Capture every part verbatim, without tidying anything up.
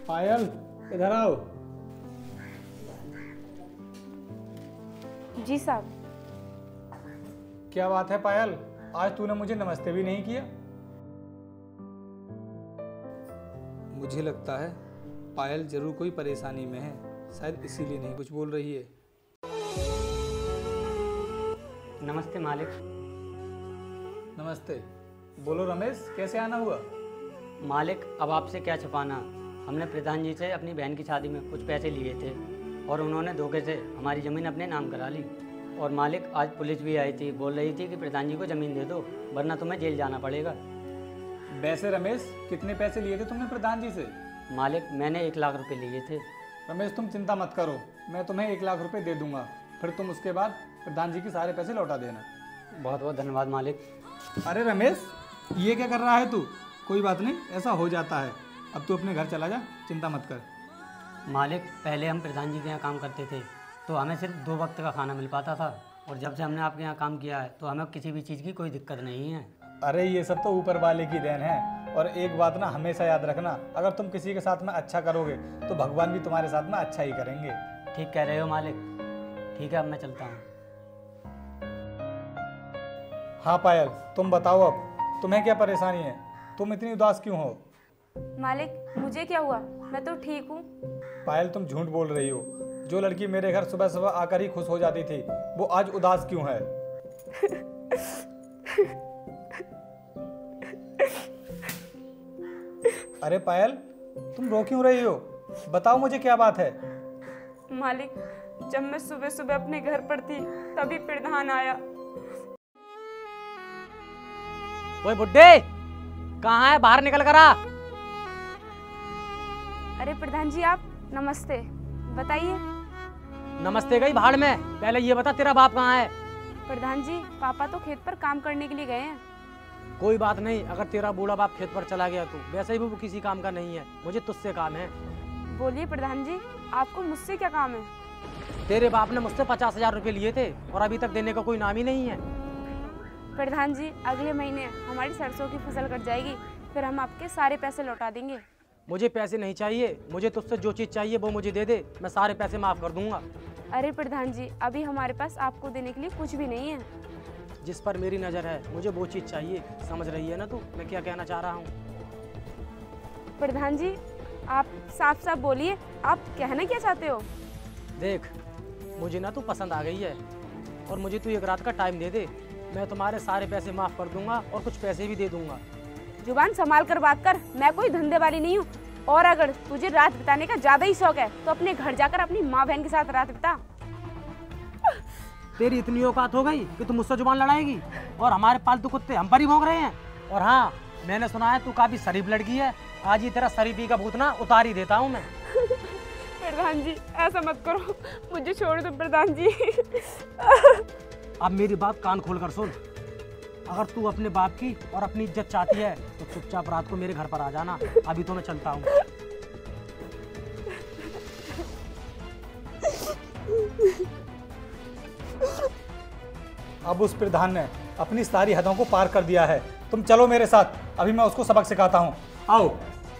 पायल इधर आओ। जी साहब। क्या बात है पायल, आज तूने मुझे नमस्ते भी नहीं किया। मुझे लगता है पायल जरूर कोई परेशानी में है, शायद इसीलिए नहीं कुछ बोल रही है। नमस्ते मालिक। नमस्ते। बोलो रमेश, कैसे आना हुआ? मालिक अब आपसे क्या छुपाना, हमने प्रधान जी से अपनी बहन की शादी में कुछ पैसे लिए थे और उन्होंने धोखे से हमारी ज़मीन अपने नाम करा ली। और मालिक आज पुलिस भी आई थी, बोल रही थी कि प्रधान जी को ज़मीन दे दो वरना तुम्हें जेल जाना पड़ेगा। वैसे रमेश, कितने पैसे लिए थे तुमने प्रधान जी से? मालिक मैंने एक लाख रुपए लिए थे। रमेश तुम चिंता मत करो, मैं तुम्हें एक लाख रुपए दे दूंगा, फिर तुम उसके बाद प्रधान जी के सारे पैसे लौटा देना। बहुत बहुत धन्यवाद मालिक। अरे रमेश, ये क्या कर रहा है तू? कोई बात नहीं, ऐसा हो जाता है। अब तू अपने घर चला जा, चिंता मत कर। मालिक पहले हम प्रधान जी के यहाँ काम करते थे तो हमें सिर्फ दो वक्त का खाना मिल पाता था, और जब से हमने आपके यहाँ काम किया है तो हमें किसी भी चीज़ की कोई दिक्कत नहीं है। अरे ये सब तो ऊपर वाले की देन है। और एक बात ना हमेशा याद रखना, अगर तुम किसी के साथ में अच्छा करोगे तो भगवान भी तुम्हारे साथ में अच्छा ही करेंगे। ठीक कह रहे हो मालिक। ठीक है अब मैं चलता हूँ। हाँ पायल, तुम बताओ अब तुम्हें क्या परेशानी है? तुम इतनी उदास क्यों हो? मालिक मुझे क्या हुआ, मैं तो ठीक हूँ। पायल तुम झूठ बोल रही हो। जो लड़की मेरे घर सुबह सुबह आकर ही खुश हो जाती थी वो आज उदास क्यों है? अरे पायल, तुम रो क्यों रही हो? बताओ मुझे क्या बात है। मालिक जब मैं सुबह सुबह अपने घर पर थी तभी प्रधान आया। ओए बुड्ढे, कहाँ है? बाहर निकल कर आ। अरे प्रधान जी आप, नमस्ते, बताइए। नमस्ते गई भाड़ में, पहले ये बता तेरा बाप कहाँ है? प्रधान जी पापा तो खेत पर काम करने के लिए गए हैं। कोई बात नहीं, अगर तेरा बूढ़ा बाप खेत पर चला गया तो वैसे ही वो किसी काम का नहीं है, मुझे तुझसे काम है। बोलिए प्रधान जी, आपको मुझसे क्या काम है? तेरे बाप ने मुझसे पचास हजार रुपये लिए थे और अभी तक देने का कोई नाम ही नहीं है। प्रधान जी अगले महीने हमारी सरसों की फसल कट जाएगी, फिर हम आपके सारे पैसे लौटा देंगे। मुझे पैसे नहीं चाहिए, मुझे तुझसे जो चीज़ चाहिए वो मुझे दे दे, मैं सारे पैसे माफ़ कर दूंगा। अरे प्रधान जी अभी हमारे पास आपको देने के लिए कुछ भी नहीं है। जिस पर मेरी नज़र है मुझे वो चीज़ चाहिए, समझ रही है ना तू मैं क्या कहना चाह रहा हूँ? प्रधान जी आप साफ साफ बोलिए, आप कहना क्या चाहते हो? देख मुझे ना तू पसंद आ गई है और मुझे तू एक रात का टाइम दे दे, मैं तुम्हारे सारे पैसे माफ़ कर दूंगा और कुछ पैसे भी दे दूंगा। जुबान संभाल कर बात कर, मैं कोई धंधे वाली नहीं हूँ। और अगर तुझे रात बिताने का ज्यादा ही शौक है तो अपने घर जाकर अपनी माँ बहन के साथ रात बिता। तेरी इतनी औकात हो गई कि तू मुझसे जुबान लड़ाएगी और हमारे पालतू कुत्ते हम पर ही भौंक रहे हैं। और हाँ मैंने सुना है तू काफी शरीफ लड़की है, आज ही तेरा शरीफी का भूत ना उतार ही देता हूँ मैं। प्रधान जी ऐसा मत करो, मुझे छोड़ दो प्रधान जी। अब मेरी बात कान खोल कर सुन, अगर तू अपने बाप की और अपनी इज्जत चाहती है तो चुपचाप रात को मेरे घर पर आ जाना, अभी तो मैं चलता हूँ। अब उस प्रधान ने अपनी सारी हदों को पार कर दिया है, तुम चलो मेरे साथ, अभी मैं उसको सबक सिखाता हूँ। आओ।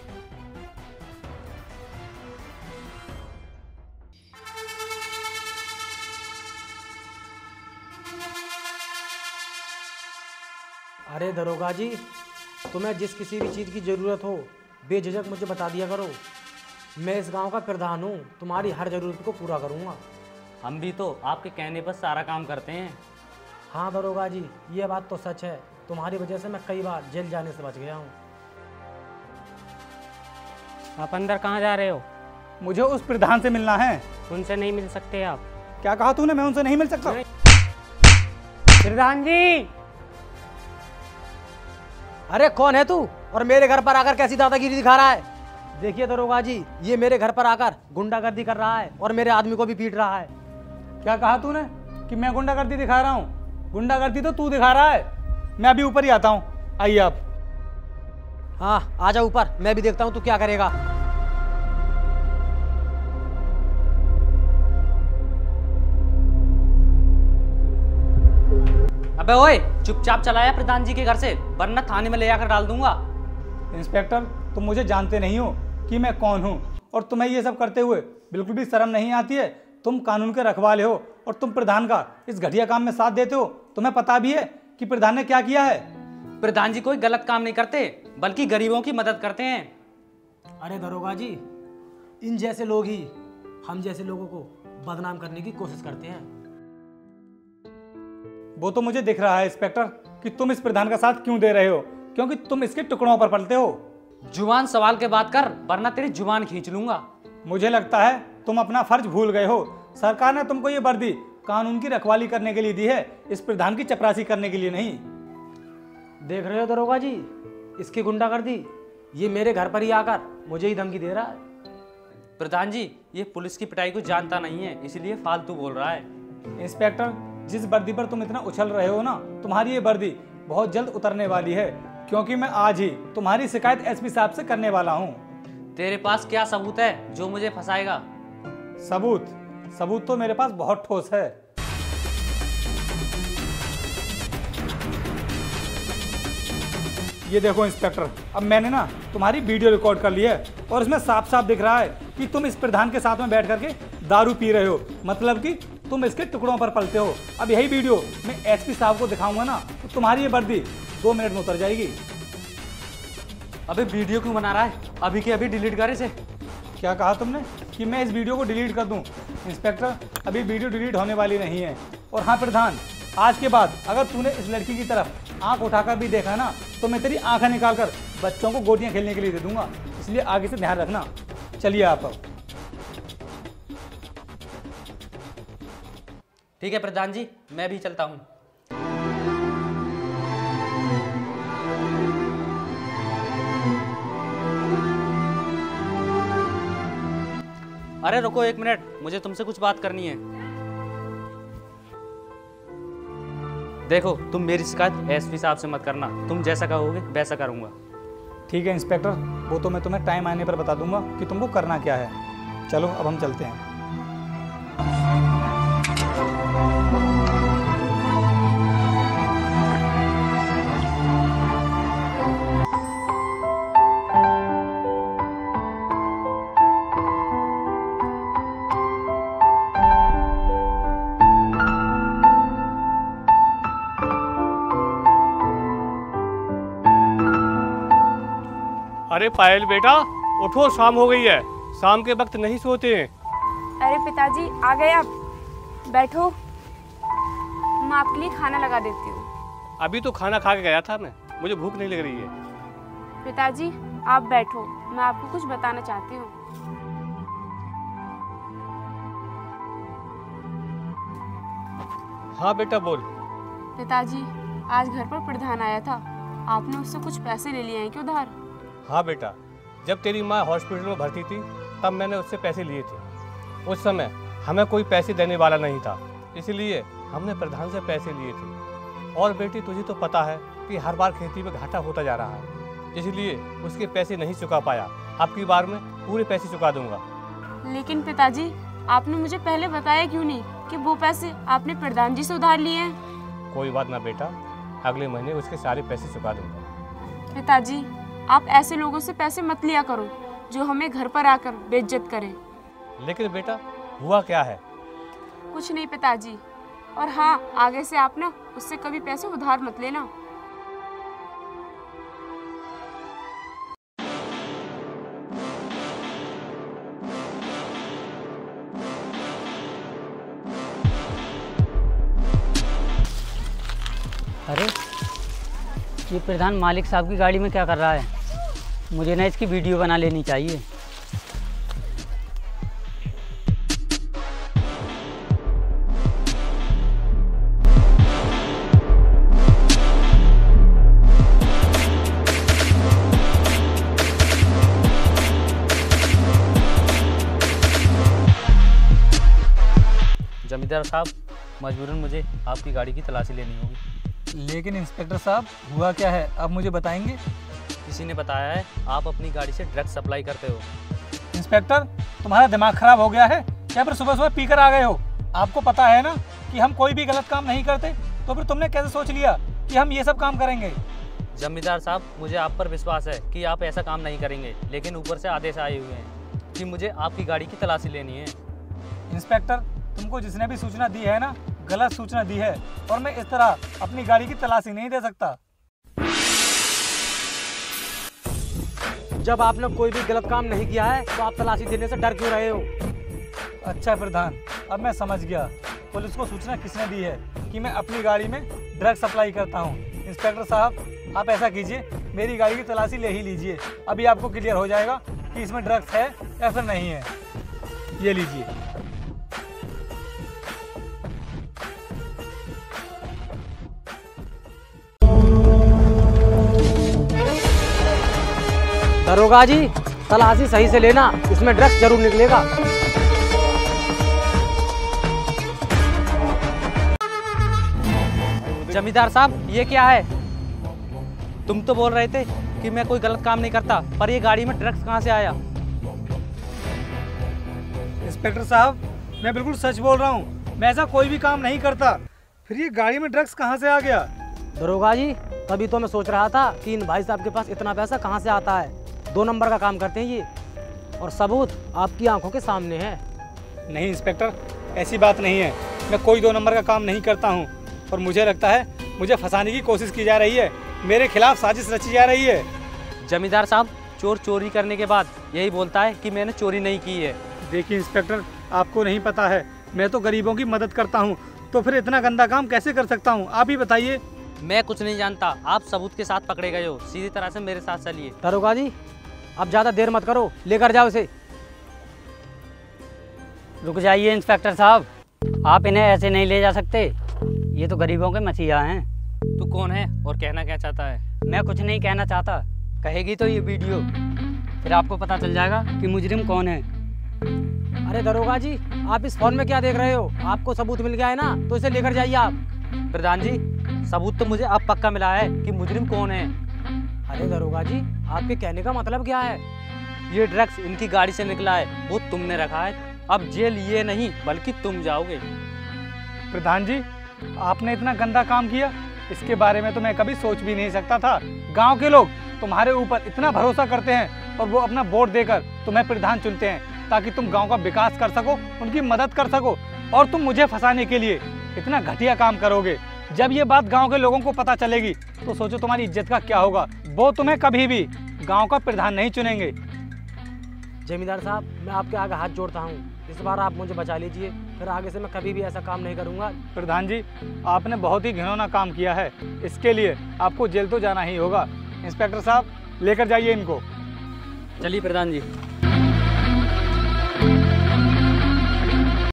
अरे दरोगा जी, तुम्हें जिस किसी भी चीज़ की ज़रूरत हो बेझिझक मुझे बता दिया करो, मैं इस गांव का प्रधान हूँ, तुम्हारी हर ज़रूरत को पूरा करूँगा। हम भी तो आपके कहने पर सारा काम करते हैं। हाँ दरोगा जी ये बात तो सच है, तुम्हारी वजह से मैं कई बार जेल जाने से बच गया हूँ। आप अंदर कहाँ जा रहे हो? मुझे उस प्रधान से मिलना है। उनसे नहीं मिल सकते आप। क्या कहा तूने? मैं उनसे नहीं मिल सकता। प्रधान जी। अरे कौन है तू और मेरे घर पर आकर कैसी दादागिरी दिखा रहा है? देखिए दरोगा जी ये मेरे घर पर आकर गुंडागर्दी कर रहा है और मेरे आदमी को भी पीट रहा है। क्या कहा तूने कि मैं गुंडागर्दी दिखा रहा हूँ? गुंडागर्दी तो तू दिखा रहा है। मैं अभी ऊपर ही आता हूँ, आइए आप। हाँ आ जा ऊपर, मैं भी देखता हूँ तू क्या करेगा। अबे ओए चुपचाप चलाया प्रधान जी के घर से, वरना थाने में ले जाकर डाल दूंगा। इंस्पेक्टर तुम मुझे जानते नहीं हो कि मैं कौन हूँ, और तुम्हें ये सब करते हुए बिल्कुल भी शर्म नहीं आती है? तुम कानून के रखवाले हो और तुम प्रधान का इस घटिया काम में साथ देते हो। तुम्हें पता भी है कि प्रधान ने क्या किया है? प्रधान जी कोई गलत काम नहीं करते, बल्कि गरीबों की मदद करते हैं। अरे दरोगा जी, इन जैसे लोग ही हम जैसे लोगों को बदनाम करने की कोशिश करते हैं। वो तो मुझे दिख रहा है इंस्पेक्टर कि तुम इस प्रधान का साथ क्यों दे रहे हो, क्योंकि तुम इसके टुकड़ों पर पलते हो। जुबान सवाल के बात कर, वरना तेरी जुबान खींच लूंगा। मुझे लगता है तुम अपना फर्ज भूल गए हो। सरकार ने तुमको ये वर्दी कानून की रखवाली करने के लिए दी है, इस प्रधान की चपरासी करने के लिए नहीं। देख रहे हो दरोगा जी, इसकी गुंडागर्दी। ये मेरे घर पर ही आकर मुझे ही धमकी दे रहा है। प्रधान जी ये पुलिस की पिटाई को जानता नहीं है, इसलिए फालतू बोल रहा है। इंस्पेक्टर, जिस वर्दी पर तुम इतना उछल रहे हो ना, तुम्हारी ये वर्दी बहुत जल्द उतरने वाली है, क्योंकि मैं आज ही तुम्हारी शिकायत एसपी साहब से करने वाला हूँ। तेरे पास क्या सबूत है जो मुझे फंसाएगा? सबूत सबूत तो मेरे पास बहुत ठोस है। ये देखो इंस्पेक्टर, अब मैंने ना तुम्हारी वीडियो रिकॉर्ड कर ली है और इसमें साफ साफ दिख रहा है कि तुम इस प्रधान के साथ में बैठ करके दारू पी रहे हो, मतलब कि तुम इसके टुकड़ों पर पलते हो। अब यही वीडियो मैं एसपी साहब को दिखाऊंगा ना, तो तुम्हारी ये वर्दी दो मिनट में उतर जाएगी। अबे वीडियो क्यों बना रहा है? अभी के अभी डिलीट कर इसे। क्या कहा तुमने कि मैं इस वीडियो को डिलीट कर दूं? इंस्पेक्टर, अभी वीडियो डिलीट होने वाली नहीं है। और हाँ प्रधान, आज के बाद अगर तूने इस लड़की की तरफ आंख उठाकर भी देखा ना, तो मैं तेरी आंखें निकालकर बच्चों को गोटियां खेलने के लिए दे दूंगा, इसलिए आगे से ध्यान रखना। चलिए आप अब। ठीक है प्रधान जी, मैं भी चलता हूँ। अरे रुको एक मिनट, मुझे तुमसे कुछ बात करनी है। देखो, तुम मेरी शिकायत एसपी साहब से मत करना, तुम जैसा कहोगे वैसा करूँगा। ठीक है इंस्पेक्टर, वो तो मैं तुम्हें टाइम आने पर बता दूंगा कि तुमको करना क्या है। चलो अब हम चलते हैं। अरे पायल बेटा उठो, शाम हो गई है, शाम के वक्त नहीं सोते हैं। अरे पिताजी आ गए आप, बैठो, मैं आपके लिए खाना लगा देती हूँ। अभी तो खाना खा के गया था मैं, मुझे भूख नहीं लग रही है। पिताजी आप बैठो, मैं आपको कुछ बताना चाहती हूँ। हाँ बेटा बोल। पिताजी आज घर पर प्रधान आया था, आपने उससे कुछ पैसे ले लिए हैं क्या उधार? हाँ बेटा, जब तेरी माँ हॉस्पिटल में भर्ती थी तब मैंने उससे पैसे लिए थे। उस समय हमें कोई पैसे देने वाला नहीं था, इसलिए हमने प्रधान से पैसे लिए थे। और बेटी तुझे तो पता है कि हर बार खेती में घाटा होता जा रहा है, इसलिए उसके पैसे नहीं चुका पाया। अब की बार में पूरे पैसे चुका दूंगा। लेकिन पिताजी आपने मुझे पहले बताया क्यों नहीं कि वो पैसे आपने प्रधान जी से उधार लिए हैं? कोई बात ना बेटा, अगले महीने उसके सारे पैसे चुका दूंगा। पिताजी आप ऐसे लोगों से पैसे मत लिया करो जो हमें घर पर आकर बेइज्जत करें। लेकिन बेटा हुआ क्या है? कुछ नहीं पिताजी, और हाँ आगे से आप ना उससे कभी पैसे उधार मत लेना। अरे ये प्रधान मालिक साहब की गाड़ी में क्या कर रहा है? मुझे ना इसकी वीडियो बना लेनी चाहिए। जमींदार साहब, मजबूरन मुझे आपकी गाड़ी की तलाशी लेनी होगी। लेकिन इंस्पेक्टर साहब हुआ क्या है, आप मुझे बताएंगे? किसी ने बताया है आप अपनी गाड़ी से ड्रग्स सप्लाई करते हो। इंस्पेक्टर तुम्हारा दिमाग खराब हो गया है क्या? फिर सुबह सुबह पीकर आ गए हो? आपको पता है ना कि हम कोई भी गलत काम नहीं करते, तो फिर तुमने कैसे सोच लिया कि हम ये सब काम करेंगे? जमींदार साहब, मुझे आप पर विश्वास है कि आप ऐसा काम नहीं करेंगे, लेकिन ऊपर से आदेश आए हुए हैं। कि मुझे आपकी गाड़ी की तलाशी लेनी है। इंस्पेक्टर, तुमको जिसने भी सूचना दी है ना, गलत सूचना दी है, और मैं इस तरह अपनी गाड़ी की तलाशी नहीं दे सकता। जब आपने कोई भी गलत काम नहीं किया है तो आप तलाशी देने से डर क्यों रहे हो? अच्छा प्रधान, अब मैं समझ गया पुलिस को सूचना किसने दी है कि मैं अपनी गाड़ी में ड्रग सप्लाई करता हूँ। इंस्पेक्टर साहब, आप ऐसा कीजिए, मेरी गाड़ी की तलाशी ले ही लीजिए। अभी आपको क्लियर हो जाएगा कि इसमें ड्रग्स है या फिर नहीं है। ये लीजिए। दरोगा जी, तलाशी सही से लेना, इसमें ड्रग्स जरूर निकलेगा। जमींदार साहब, ये क्या है? तुम तो बोल रहे थे कि मैं कोई गलत काम नहीं करता, पर ये गाड़ी में ड्रग्स कहाँ से आया? इंस्पेक्टर साहब, मैं बिल्कुल सच बोल रहा हूँ, मैं ऐसा कोई भी काम नहीं करता। फिर ये गाड़ी में ड्रग्स कहाँ से आ गया? दरोगा जी, तभी तो मैं सोच रहा था कि इन भाई साहब के पास इतना पैसा कहाँ से आता है। दो नंबर का काम करते हैं ये, और सबूत आपकी आंखों के सामने है। नहीं इंस्पेक्टर, ऐसी बात नहीं है। मैं कोई दो नंबर का काम नहीं करता हूँ, और मुझे लगता है मुझे फंसाने की कोशिश की जा रही है, मेरे खिलाफ साजिश रची जा रही है। जमींदार साहब, चोर चोरी करने के बाद यही बोलता है कि मैंने चोरी नहीं की है। देखिए इंस्पेक्टर, आपको नहीं पता है, मैं तो गरीबों की मदद करता हूँ, तो फिर इतना गंदा काम कैसे कर सकता हूँ? आप ही बताइए। मैं कुछ नहीं जानता, आप सबूत के साथ पकड़े गए हो, सीधी तरह से मेरे साथ चलिए। दरोगा जी, आप ज़्यादा देर मत करो, लेकर जाओ इसे। रुक जाइए इंस्पेक्टर साहब, आप इन्हें ऐसे नहीं ले जा सकते, ये तो गरीबों के मसीहा हैं। तू कौन है और कहना क्या चाहता है? मैं कुछ नहीं कहना चाहता, कहेगी तो ये वीडियो, फिर आपको पता चल जाएगा कि मुजरिम कौन है। अरे दरोगा जी, आप इस फोन में क्या देख रहे हो? आपको सबूत मिल गया है ना, तो इसे लेकर जाइए आप। प्रधान जी, सबूत तो मुझे अब पक्का मिला है कि मुजरिम कौन है। अरे दरोगा जी, आपके कहने का मतलब क्या है? ये ड्रग्स इनकी गाड़ी से निकला है, वो तुमने रखा है, अब जेल ये नहीं बल्कि तुम जाओगे। प्रधान जी, आपने इतना गंदा काम किया, इसके बारे में तो मैं कभी सोच भी नहीं सकता था। गांव के लोग तुम्हारे ऊपर इतना भरोसा करते हैं और वो अपना वोट देकर तुम्हें प्रधान चुनते हैं ताकि तुम गांव का विकास कर सको, उनकी मदद कर सको, और तुम मुझे फंसाने के लिए इतना घटिया काम करोगे। जब ये बात गांव के लोगों को पता चलेगी तो सोचो तुम्हारी इज्जत का क्या होगा। वो तुम्हें कभी भी गांव का प्रधान नहीं चुनेंगे। जमींदार साहब, मैं आपके आगे हाथ जोड़ता हूँ, इस बार आप मुझे बचा लीजिए, फिर आगे से मैं कभी भी ऐसा काम नहीं करूँगा। प्रधान जी, आपने बहुत ही घिनौना काम किया है, इसके लिए आपको जेल तो जाना ही होगा। इंस्पेक्टर साहब, लेकर जाइए इनको। चलिए प्रधान जी।